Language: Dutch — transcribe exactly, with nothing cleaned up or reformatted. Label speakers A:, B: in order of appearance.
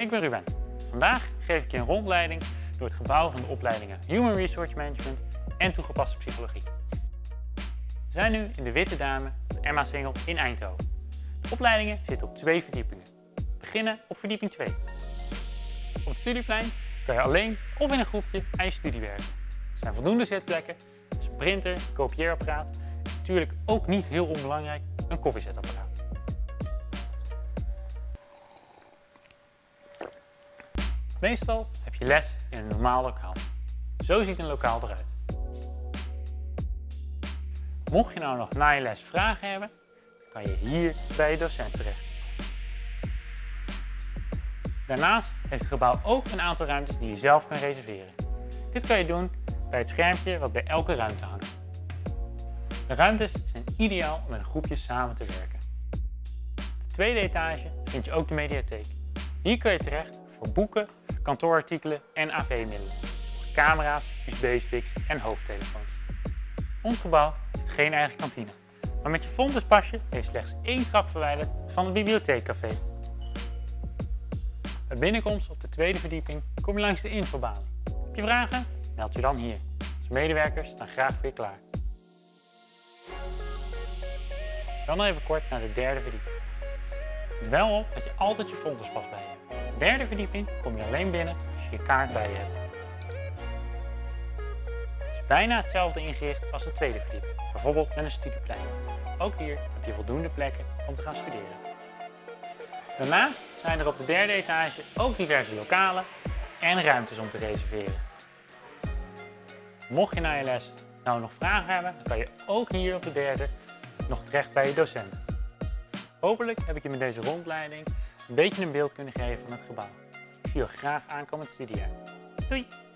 A: ik ben Ruben. Vandaag geef ik je een rondleiding door het gebouw van de opleidingen Human Resource Management en toegepaste psychologie. We zijn nu in de Witte Dame op de Emma Singel in Eindhoven. De opleidingen zitten op twee verdiepingen. We beginnen op verdieping twee. Op het studieplein kan je alleen of in een groepje aan je studie werken. Er zijn voldoende zitplekken, dus een printer, een kopieerapparaat en natuurlijk ook niet heel onbelangrijk een koffiezetapparaat. Meestal heb je les in een normaal lokaal. Zo ziet een lokaal eruit. Mocht je nou nog na je les vragen hebben, kan je hier bij je docent terecht. Daarnaast heeft het gebouw ook een aantal ruimtes die je zelf kan reserveren. Dit kan je doen bij het schermpje wat bij elke ruimte hangt. De ruimtes zijn ideaal om met een groepje samen te werken. Op de tweede etage vind je ook de mediatheek. Hier kun je terecht voor boeken, kantoorartikelen en A V-middelen, zoals camera's, U S B-sticks en hoofdtelefoons. Ons gebouw heeft geen eigen kantine, maar met je Fontes pasje ben je slechts één trap verwijderd van het bibliotheekcafé. Bij binnenkomst op de tweede verdieping kom je langs de infobalie. Heb je vragen? Meld je dan hier. Onze medewerkers staan graag voor je klaar. Dan nog even kort naar de derde verdieping. Let wel op dat je altijd je Fontespas bij je hebt. Op de derde verdieping kom je alleen binnen als je je kaart bij je hebt. Het is bijna hetzelfde ingericht als de tweede verdieping, bijvoorbeeld met een studieplein. Ook hier heb je voldoende plekken om te gaan studeren. Daarnaast zijn er op de derde etage ook diverse lokalen en ruimtes om te reserveren. Mocht je na je les nou nog vragen hebben, dan kan je ook hier op de derde nog terecht bij je docent. Hopelijk heb ik je met deze rondleiding een beetje een beeld kunnen geven van het gebouw. Ik zie je graag aankomend studiejaar. Doei!